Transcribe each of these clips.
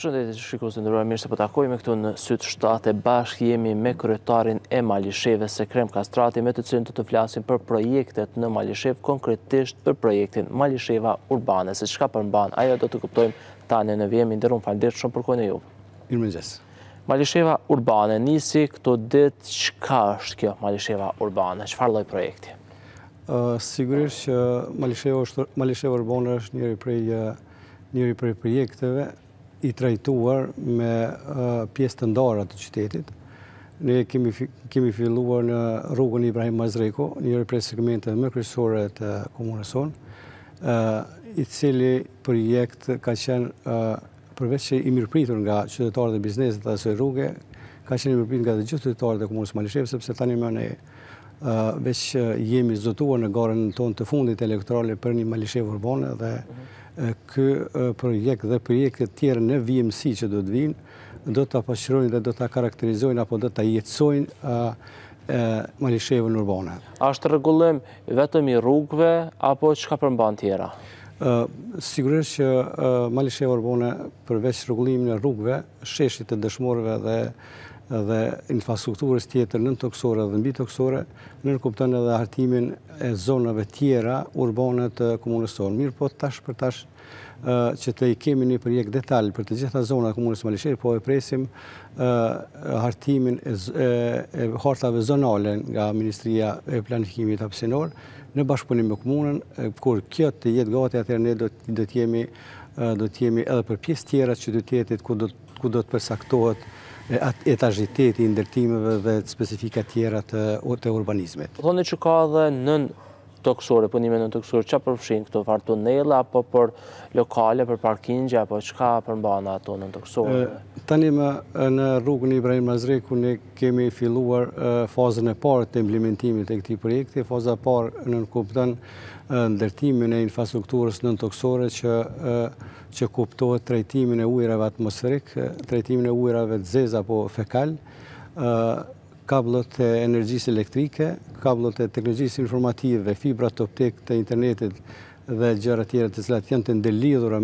Përshëndetje shikues të nderuar, mirë se po takojmë këtu në Syt 7 bashkë jemi me kryetarin e Malishevës Ekrem Kastrati, me të cilin do të flasim për projektet në Malishevë, konkretisht për projektin Malisheva Urbane. Se çka përmban, ajo do të kuptojmë tani në vijim. Nderuar, faleminderit shumë për kohën e juve. Mirëmëngjes. Malisheva Urbane nisi këto ditë. Çka është kjo Malisheva Urbane? Çfarë lloj projekti? Sigurisht që Malisheva Urbane është njëri prej projekteve i trajtuar me pjesë të ndara të qytetit. Ne kemi filluar në rrugën Ibrahim Mazreku, njëri prej segmenteve më kryesore të komunës sonë, i cili projekt ka qenë përveç që i mirëpritur nga qytetarët e biznesit të asaj rruge, ka qenë i mirëpritur nga të gjithë qytetarët e komunës Malishevë, sepse tani më ne veç jemi zotuar në garën tonë të fundit elektorale për një Malishevë Urbane dhe ky projekt dhe projekte tjerë në vijimësi që do të vinë do të pasqyrojnë dhe do të karakterizojnë apo do të jetësojnë Malishevën Urbane. A është rregullim vetëm i rrugëve apo çka përmban tjera? Sigurisht që Malisheva Urbane përveç rregullimit në rrugëve, sheshit të dëshmorëve dhe infrastrukturës tjetër nën toksore dhe mbi toksore, nënkupton edhe hartimin e zonave tjera urbane të komunës tonë. Mirë po tash për tash që të i kemi një projekt detaj për të gjitha zonat e komunës Malishevë, po e presim hartimin e hartave zonale nga Ministria e Planifikimit hapësinor në bashkëpunim me komunën, kur kjo të jetë gati, atëherë ne do të jemi edhe për pjesë tjera të qytetit ku do të përcaktohet etazhiteti i ndërtimeve dhe specifika tjera të urbanizmit. Thoni që ka edhe nën toksore, punime nën toksore, çfarë përfshin këto, farë tunela apo për lokale, për parkingje, apo çka përmban ato nën toksore? Tani në rrugën Ibrahim Mazreku ne kemi filluar fazën e parë të implementimit të këtij projekti. Faza e parë nënkupton ndërtimin e infrastrukturës nën toksore që kuptohet trajtimin e ujërave atmosferik, trajtimin e ujërave të zeza apo fekal, kablot e energjisë elektrike, kablot e teknologjisë informative, fibrat optik të internetit dhe gjëra tjera të cilat janë të ndërlidhura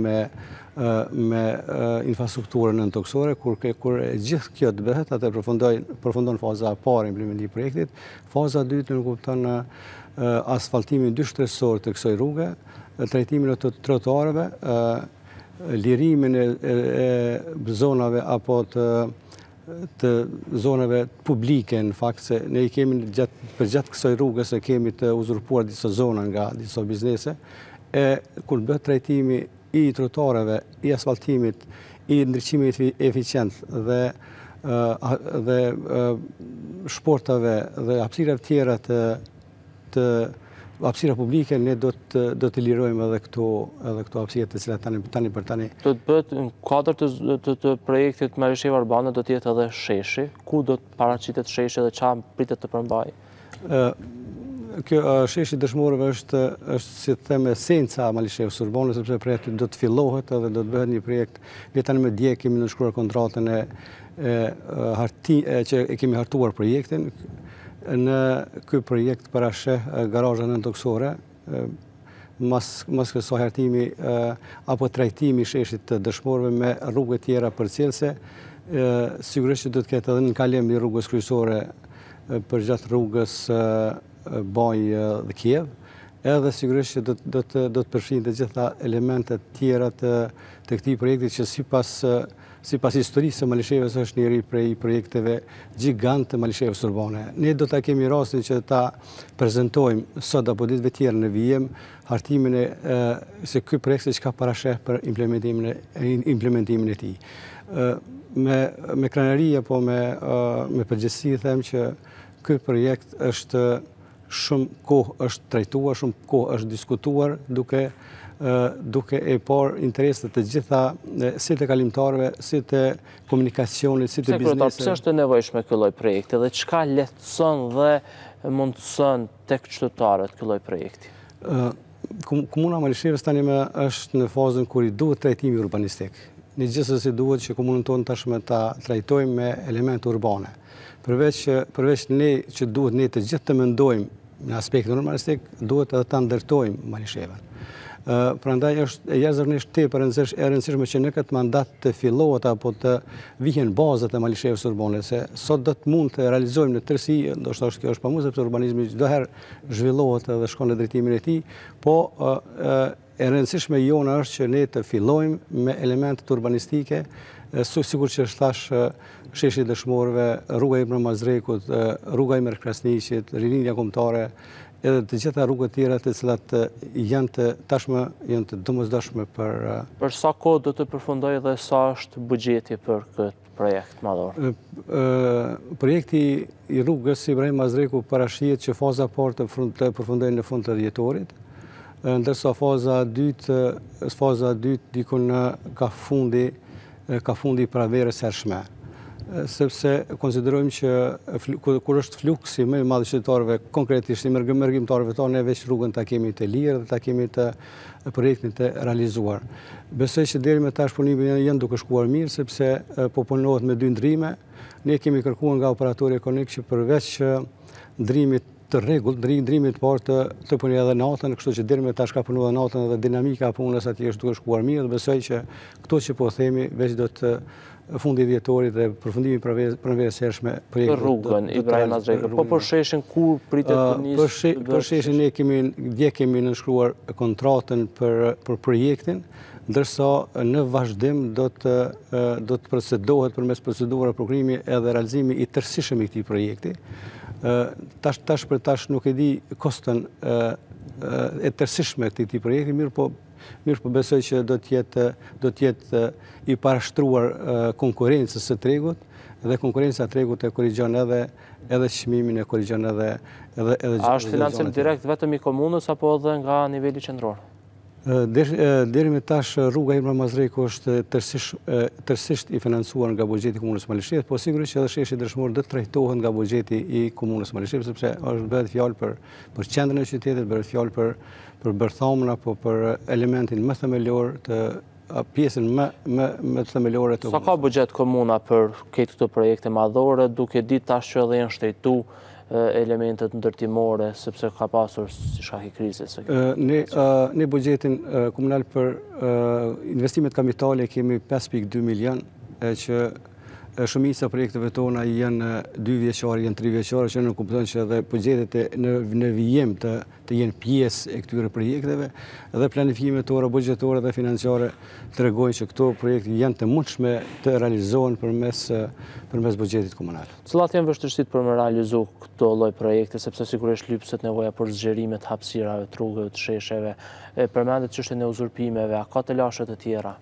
me infrastrukturën nën toksore. Kur gjithë kjo të bëhet, atë përfundon faza e parë e implementimit të projektit. Faza e dytë nënkupton asfaltimin 2 shtresor të kësaj rruge, trajtimin e trotuareve, lirimin e zonave apo të zonave publike, në fakt se ne i kemi për gjatë kësaj rrugës e kemi të uzurpuar disa zona nga disa biznese, kur bëhet trajtimi i trotuareve, i asfaltimit, i ndriçimit eficient dhe shportave dhe hapësirave tjera të hapësira publike, ne do të lirojmë edhe këto hapësira të cilat tani për tani. Do të bëhet në kuadër të projektit Malisheva Urbane do të jetë edhe sheshi, ku do të paraqitet sheshi dhe çfarë pritet të përmbajë? Kjo sheshi dëshmorëve është si të them esenca e Malishevës Urbane, sepse projekti do të fillohet edhe do të bëhet një projekt. Ne tani me dje kemi nënshkruar kontratën që e kemi hartuar projektin. Në ky projekt parasheh garazha nën toksore, mas kësaj hartimi apo trajtimi i sheshit të dëshmorëve me rrugë tjera përcjellse, sigurisht që do të ketë edhe në kalim i rrugës kryesore përgjatë rrugës Baj dhe Kiev, edhe sigurisht që do të përfshin të gjitha elementet tjera të këtij projekti që sipas historisë së Malishevës është njëri prej projekteve gjigant të Malishevës Urbane. Ne do ta kemi rastin që ta prezantojmë sot apo ditëve tjera në vijim hartimin se ky projekt çka parasheh për implementimin e tij. Me krenari apo me përgjegjësi them që ky projekt është shumë kohë është trajtuar, shumë kohë është diskutuar duke e parë interesat të gjitha si të kalimtarëve, si të komunikacionit, si të biznesit. Pse është e nevojshme ky lloj projekti dhe çka lehtëson dhe mundëson tek qytetarët ky lloj projekti? Komuna Malishevës tani është në fazën kur i duhet trajtimi urbanistik. Ne gjithsesi duhet që komunën tonë tashmë ta trajtojmë me elemente urbane. Përveç ne që duhet ne të gjithë të mendojmë në aspektin urbanistik, duhet edhe ta ndërtojmë Malishevën. Prandaj është jashtëzakonisht tepër e rëndësishme që në këtë mandat të fillohet apo të vihen bazat e malishevës urbane, se sot do të mund të realizojmë në tërësi, ndoshta kjo është pamundur sepse urbanizmi çdo herë zhvillohet dhe shkon në drejtimin e tij, po e rëndësishme jona është që ne të fillojmë me elementet urbanistike, sikur që thash sheshi Dëshmorëve, rruga Ibn Mazrekut, rruga Emir Krasniqit, rilinja kombëtare, edhe të gjitha rrugët tjera të cilat janë të domosdoshme për... Për sa kohë do të përfundoj dhe sa është buxheti për këtë projekt madhor? Projekti i rrugës Ibrahim Mazreku parashihet që faza parë të përfundojë në fund të dhjetorit, ndërsa faza dytë dikun ka fundi praverës hershme. Sepse konsiderojmë që kur është fluksi më i madh i qytetarëve, konkretisht i mërgjimtarëve tonë, ne veç rrugën ta kemi të lirë dhe ta kemi të projektin të realizuar. Besoj që deri më tash punimi janë duke shkuar mirë, sepse po punohet me 2 ndrime. Ne kemi kërkuar nga operatori ekonomik që përveç ndrimit të rregullt, ndrimit të parë të punojë edhe natën, kështu që deri më tash ka punuar natën dhe dinamika e punës atje është duke shkuar mirë dhe besoj që këto që po themi veç do të fundi dhjetorit dhe përfundimi praverës hershme për rrugën Ibrahim Mazreku. Po për sheshin kur pritet të nisë? Për sheshin ne kemi nënshkruar kontratën për projektin, ndërsa në vazhdim do të procedohet përmes procedurave programi edhe realizimi i tërësishëm i këtij projekti. Tash për tash nuk e di kostën e tërësishme të këtij projekti, mirë po besoj që do të jetë i parashtruar konkurrencës së tregut, dhe konkurrenca e tregut e korrigjon edhe çmimin, e korrigjon edhe A është financim direkt vetëm i komunës apo edhe nga niveli qendror? Deri më tash rruga Ibn Mazreku është tërësisht i financuar nga buxheti i komunës Malishevë, po sigurisht që edhe sheshi Dëshmorë do të trajtohet nga buxheti i komunës Malishevë, sepse është bëhet fjalë për qendrën e qytetit, bëhet fjalë për bërthamën apo për elementin më themelor të pjesën më themelore të. Sa ka buxhet komuna për këto projekte madhore, duke ditë tash që edhe janë shtejtu elementet ndërtimore, sepse ka pasur si shkak i krizës? Ne buxhetin komunal për investimet kapitale kemi 5.2 milion, që shumica e projekteve tona janë 2 vjeçare, janë 3 vjeçare, që nuk kupton që edhe buxhetet në vijim të jenë pjesë e këtyre projekteve, dhe planifikimet tona buxhetore dhe financiare tregojnë që këto projekte janë të mundshme të realizohen përmes buxhetit komunal. Cilat janë vështirësitë për me realizu këto lloj projekte, sepse sigurisht lypset nevoja për zgjerimet hapësirave, të rrugëve, të shesheve, përmendet çështjen e uzurpimeve, a ka të lashe të tjera?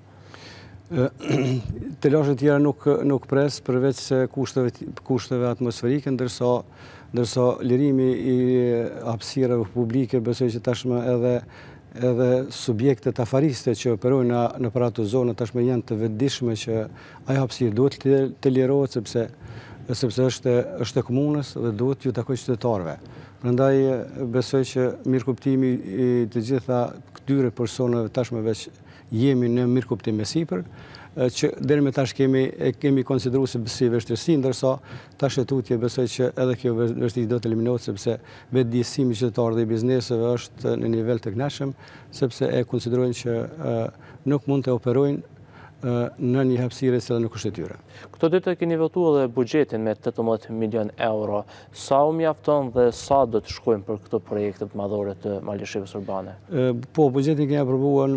Të lashe të tjera nuk pres përveç kushteve atmosferike, ndërsa lirimi i hapësirave publike besoj që tashmë edhe subjektet afariste që operojnë në për ato zonë tashmë janë të vetëdijshme që ajo hapësirë duhet të lirohet sepse është e komunës dhe duhet ju takojë qytetarëve. Prandaj besoj që mirëkuptimi i të gjitha këtyre personave tashmë veç jemi në mirëkuptim me sipër, që deri më tash kemi konsideruar si vështirësi, ndërsa tash tutje besoj që edhe kjo vështirësi do të eliminohet, sepse vetëdijësimi i qytetarëve dhe i bizneseve është në nivel të kënaqshëm, sepse e konsiderojnë që nuk mund të operojnë në një hapësirë që nuk është e tyre. Këto ditë keni votuar edhe buxhetin me 18 milion euro. Sa u mjafton dhe sa do të shkojnë për këto projekte të madhore të malishevës urbane? Po, buxhetin kemi aprovuar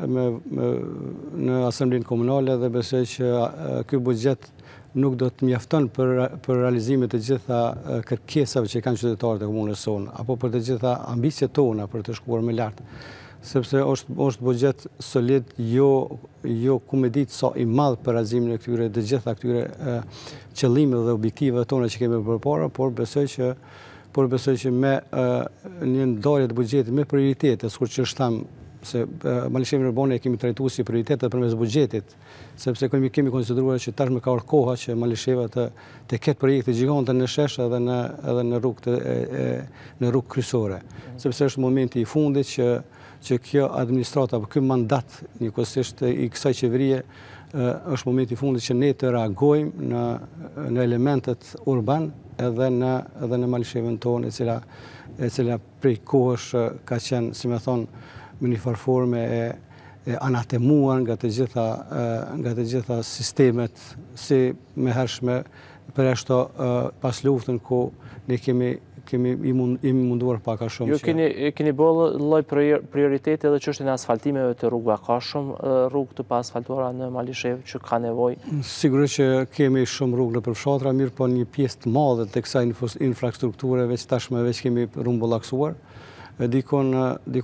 në asamblenë komunale dhe besoj që ky buxhet nuk do të mjafton për realizimin të gjitha kërkesave që kanë qytetarët e komunës sonë, apo për të gjitha ambicjet tona për të shkuar më lart. Sepse është buxhet solid, jo ku me ditë sa i madh për realizimin e këtyre të gjitha këtyre qëllimeve dhe objektiveve tona që kemi përpara, por besoj që me një ndarje të buxhetit me prioritete, sikur që shtam se malishevën urbane kemi trajtuar si prioritet përmes buxhetit, sepse kemi konsideruar që tashmë ka ardhur koha që malisheva të ketë projekte gjigante në shesha edhe në rrugë kryesore, sepse është momenti i fundit që kjo administrata apo ky mandat njëkohësisht i kësaj qeverie është momenti i fundit që ne të reagojmë në elementet urban edhe në malishevën tonë, e cila prej kohësh ka qenë, si më thon, me një farë forme e anatemuar nga të gjitha sistemet si me hershme për ashtu pas luftën ku ne kemi munduar pak a shumë. Ju keni bërë lloj prioriteti edhe çështjen e asfaltimeve të rrugëve. Ka shumë rrugë të pa asfaltuara në Malishevë që ka nevojë? Sigurisht që kemi shumë rrugë nëpër fshatra, mirë po një pjesë të madhe të kësaj infrastrukture veç tashmë veç kemi rumbullaksuar. Dikon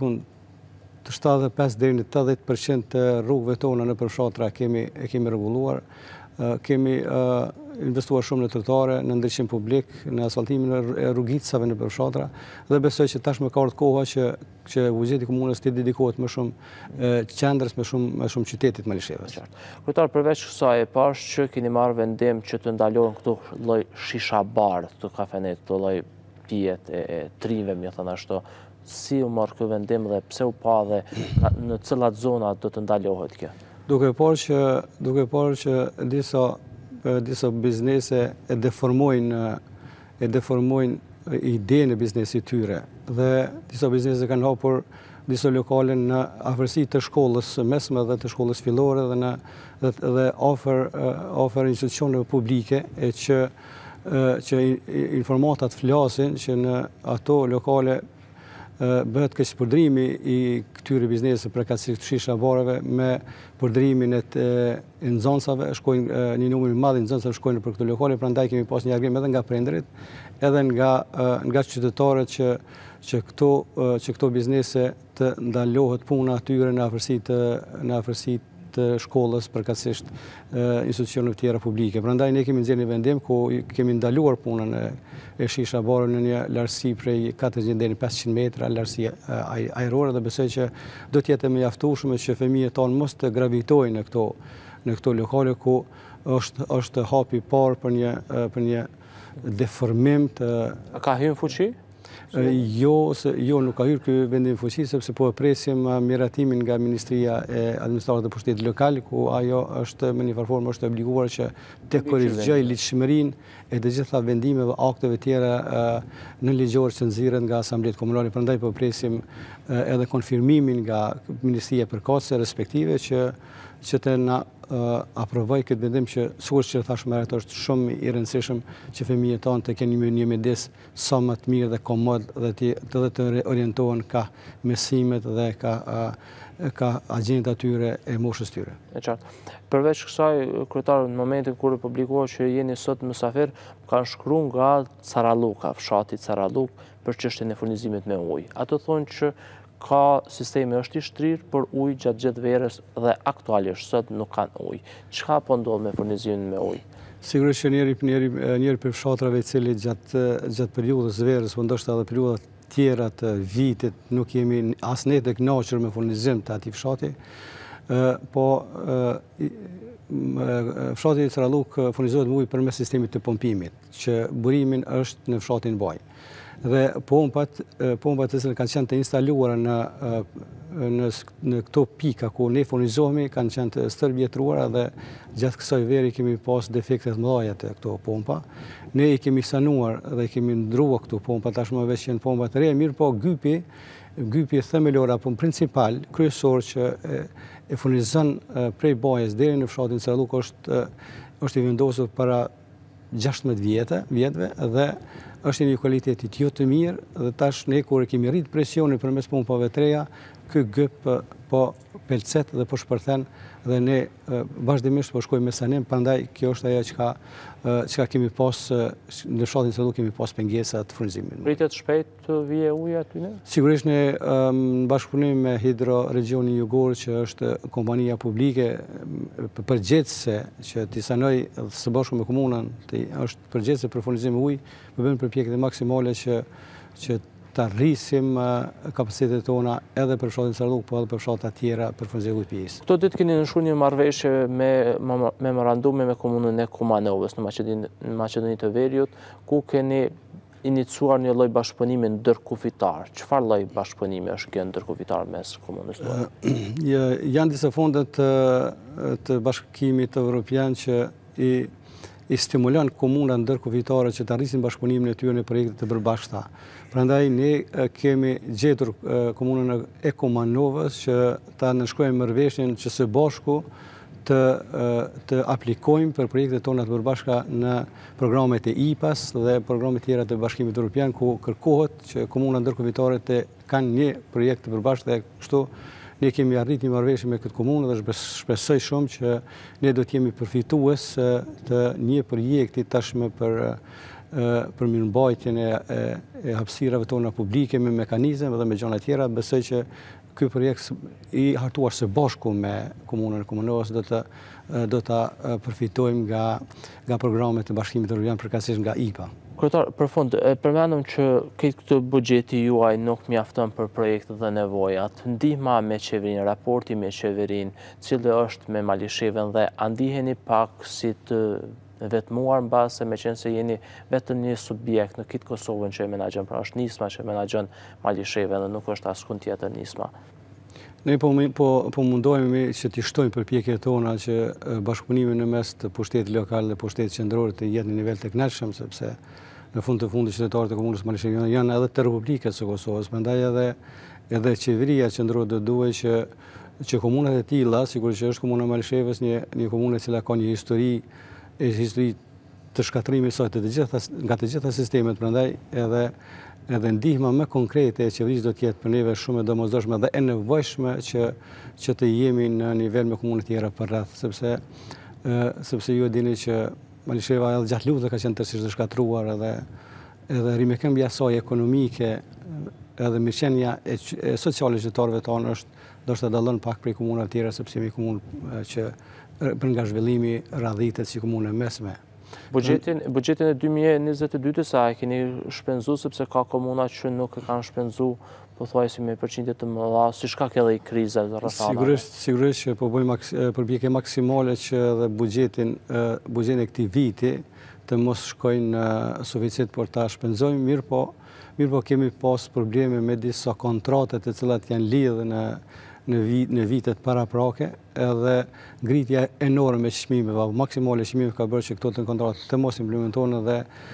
të 75 deri në 80% të rrugëve tona nëpër fshatra kemi rregulluar. Kemi investuar shumë në trotare, në ndriçim publik, në asfaltimin e rrugicave nëpër fshatra dhe besoj që tashmë ka ardhur koha që buxheti i komunës të dedikohet më shumë qendrës, më shumë qytetit Malishevës. Kryetar, përveç kësaj e pash që keni marrë vendim që të ndalohen këto lloj shisha bar të kafenet, këto lloj pijet e trinjve, më thënë ashtu. Si u marrë ky vendim dhe pse u pa dhe në cilat zona do të ndalohet kjo? Duke parë që disa biznese e deformojnë idenë e biznesit tyre dhe disa biznese kanë hapur disa lokale në afërsi të shkollës mesme dhe të shkollës fillore dhe ofër institucione publike e që informatat flasin që në ato lokale bëhet keq përdorimi i këtyre bizneseve përkatësisht shisha bareve me përdorimin e nxënësave, shkojnë një numër i madh i nxënësave shkojnë për këto lokale, prandaj kemi pas një reagim edhe nga prindërit, edhe nga qytetarët që këto biznese të ndalohet puna atyre në afërsi të shkollës përkatësisht institucioneve tjera publike. Prandaj ne kemi nxjerrë një vendim ku kemi ndaluar punën e shisha barëve në një lartësi prej 400 deri në 500 metra lartësi ajrore dhe besoj që do të jetë më mjaftueshme që fëmijët tonë mos të gravitojnë në këto lokale ku është hapi i parë për një deformim të. A ka hyrë në fuqi? Jo, nuk ka hyrë ky vendim në fuqi sepse po e presim miratimin nga Ministria e Administratës dhe Pushtetit Lokal, ku ajo është me një farë formë është obliguar që të korrigjojë ligjshmërinë e të gjitha vendimeve, akteve tjera në ligjor që nxirren nga Asambleja Komunale. Prandaj po presim edhe konfirmimin nga Ministria e Përkatëse respektive që të na aprovoj këtë vendim që sigurisht që thash më herët është shumë i rëndësishëm që fëmijët tonë të kenë një mjedis sa më të mirë dhe komod dhe të orientohen ka mësimet dhe ka agjendat tyre e moshës tyre. E qartë. Përveç kësaj, kryetar, në momentin kur e publikohet që jeni sot mysafir, kanë shkruar nga Caraluka, fshati Caraluk, për çështjen e furnizimit me ujë. Ato thonë që ka sistemi është i shtrirë për ujë gjatë gjithë verës dhe aktualisht sot nuk kanë ujë. Çka po ndodh me furnizimin me ujë? Sigurisht që njëri për fshatrave i cili gjatë periudhës verës, po ndoshta edhe periudha tjera të vitit nuk jemi as ne të kënaqur me furnizim të atij fshati, po fshati Caraluk furnizohet me ujë përmes sistemit të pompimit, që burimin është në fshatin Baj. Dhe pompat të cilat kanë qenë të instaluara në këto pika ku ne furnizohemi kanë qenë të stërvjetruara dhe gjatë kësaj veri kemi pas defekte të mëdha të këto pompa. Ne i kemi sanuar dhe i kemi ndruar këto pompa, tashmë veç janë pompa të reja, mirë po gypi themelor apo principal kryesor që e furnizon prej Bajës deri në fshatin Caraluk është i vendosur para 16 vjetëve dhe është një kvaliteti jo të mirë dhe tash ne kur kemi rrit presionin përmes pompave të reja, ky gyp po pelcet dhe po shpërthen dhe ne vazhdimisht po shkojmë me sanim, prandaj kjo është ajo çka kemi pas në fshatin Caraluk kemi pas pengesa të furnizimit. Pritet shpejt të vijë uji aty ne? Sigurisht ne në bashkëpunim me Hidro Regioni Jugor që është kompania publike përgjegjëse që t'i sanoj së bashku me komunën, është përgjegjëse për furnizim ujë, po bëjmë përpjekje maksimale që ta rrisim kapacitetet tona edhe për fshatin Caraluk, po edhe për fshatra tjera për furnizim ujë pjesë. Këto ditë keni nënshkruar një marrëveshje me memorandume me komunën e Kumanovës në Maqedoni të Veriut, ku keni iniciuar një lloj bashkëpunimi ndërkufitar. Çfarë lloj bashkëpunimi është kjo ndërkufitar mes komunës tuaj? Janë disa fonde të bashkimit evropian që i stimulon komunat ndërkufitare që të arrisin bashkëpunimin e tyre në projekte të përbashkëta. Prandaj ne kemi gjetur komunën e Kumanovës që ta nënshkrojmë marrëveshjen që së bashku të aplikojmë për projektet tona të përbashkëta në programet e IPAS dhe programet tjera të Bashkimit Evropian, ku kërkohet që komunat ndërkufitare të kanë një projekt të përbashkët dhe kështu ne kemi arrit një marrëveshje me këtë komunë dhe shpresoj shumë që ne do të jemi përfitues të një projekti tashmë për mirëmbajtjen e hapësirave tona publike me mekanizme dhe me gjëra tjera. Besoj që ky projekt i hartuar së bashku me komunën e Kumanovës do ta përfitojmë nga programet e Bashkimit Evropian, përkatësisht nga IPA. Kryetar, për fund, përmendëm që këtë buxheti juaj nuk mjafton për projektet dhe nevojat. Ndihma me qeverinë, raporti me qeverinë, cili është me Malishevën dhe a ndiheni pak si të vetmuar mbase me qenë se jeni vetëm një subjekt në kitë Kosovën që e menaxhon, pra është Nisma që e menaxhon Malishevën dhe nuk është askund tjetër Nisma. Ne po mundohemi që t'i shtojmë përpjekjet tona që bashkëpunimi në mes të pushtetit lokal dhe pushtetit qendror të jetë në nivel të kënaqshëm, sepse në fund të fundit qytetarët e komunës Malishevën janë edhe të Republikës së Kosovës, prandaj edhe qeveria qendrore do duhet që komunat e tilla, sigurisht që është komuna e Malishevës një komunë e cila ka një histori të shkatrimit së nga të gjitha sistemet, prandaj edhe ndihma më konkrete e qeverisë do të jetë për neve shumë e domosdoshme dhe e nevojshme që të jemi në nivel me komunë tjera për rreth, sepse ju e dini që Malisheva edhe gjatë luftës ka qenë tërësisht të shkatruar edhe rimekëmbja saj ekonomike edhe mirëqenia e sociale e qytetarëve tonë ndoshta dallon pak prej komunave tjera, sepse jemi komunë që për nga zhvillimi radhitet si komunë e mesme. Buxhetin e 2022 sa e keni shpenzu, sepse ka komuna që nuk e kanë shpenzu pothuajse me përqindje të mëdha, si shkak edhe i krizës rrethana. Sigurisht që po bëjmë përpjekje maksimale që edhe buxhetin e këtij viti të mos shkojnë në suficit për ta shpenzojmë, mirë po kemi pas probleme me disa kontrate të cilat janë lidhë në vitet paraprake, edhe ngritja enorme e çmimeve, maksimale e çmimeve ka bërë që këto të kontratë të mos implementohen dhe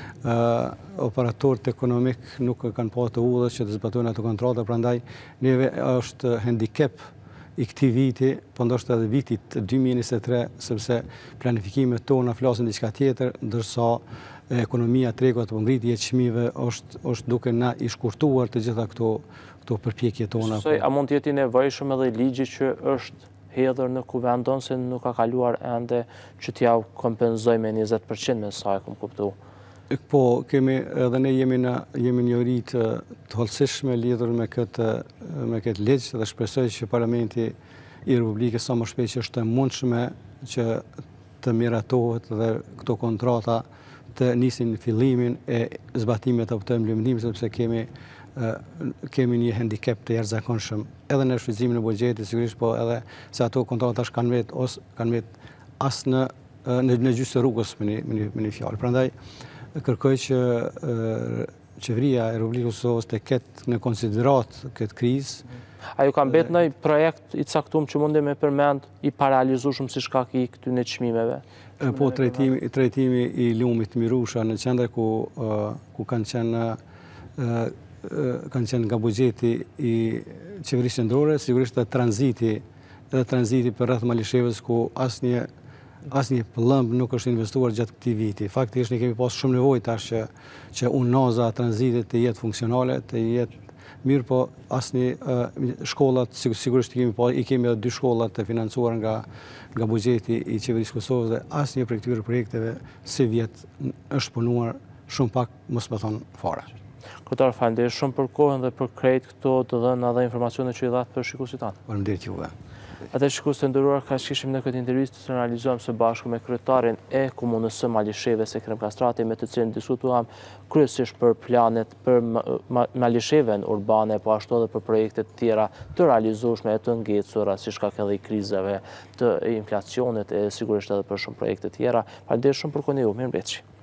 operatorët ekonomik nuk kanë pa të udhës që të zbatojnë ato kontrata, prandaj neve është handicap i këtij viti, po ndoshta edhe vitit 2023, sepse planifikimet tona flasin diçka tjetër, ndërsa ekonomia tregut apo ngritja e çmimeve është duke na i shkurtuar të gjitha këto përpjekje tona. A mund të jetë i nevojshëm edhe ligji që është hedhur në kuvendon se nuk ka kaluar ende që t'ja kompenzojmë me 20% me sa e kam kuptuar? Po, edhe ne jemi një uri të hollësishme lidhur me këtë ligj dhe shpresoj që Parlamenti i Republikës sa më shpejt që është e mundshme që të miratohet dhe këto kontrata të nisin fillimin e zbatimit apo të implementimit, sepse kemi një handicap të jashtëzakonshëm edhe në shfrytëzimin e buxhetit, sigurisht, po edhe se ato kontrata kanë vetë as në gjysmë rrugës me një fjalë. Prandaj kërkoj që qeveria e Republikës së Kosovës të ketë në konsiderat këtë krizë. A ju ka mbet në projekt i caktuar që mundi me përmend i parealizueshëm si shkak i këtyre çmimeve? Po, trajtimi i lumit Mirusha në qendër ku kanë qenë nga buxheti i qeverisë qendrore, sigurisht edhe tranziti për rreth Malishevës ku asnjë pëllëmb nuk është investuar gjatë këtij viti. Faktikisht ne kemi pas shumë nevojë tash që unaza tranzitit të jetë funksionale, të jetë mirë, po asnjë shkollat sigurisht i kemi edhe 2 shkollat të financuar nga buxheti i qeverisë Kosovës dhe asnjë prej këtyre projekteve si vjet është punuar shumë pak, mos më thon fare. Kryetar, falenderoj shumë për kohën dhe për krejt këto të dhëna dhe informacionet që i dhatë për shikuesit tanë. Faleminderit juve. Atë shikues të nderuar, kaq kishim në këtë intervistë që realizuam së bashku me kryetarin e komunës së Malishevës Ekrem Kastrati, me të cilin diskutuam kryesisht për planet për Malishevën urbane, po ashtu edhe për projekte të tjera të realizueshme e të ngecura si shkak edhe i krizave, të inflacionit e sigurisht edhe për shumë projekte të tjera. Faleminderit shumë për kohën e juaj. Mirëmbëngjes.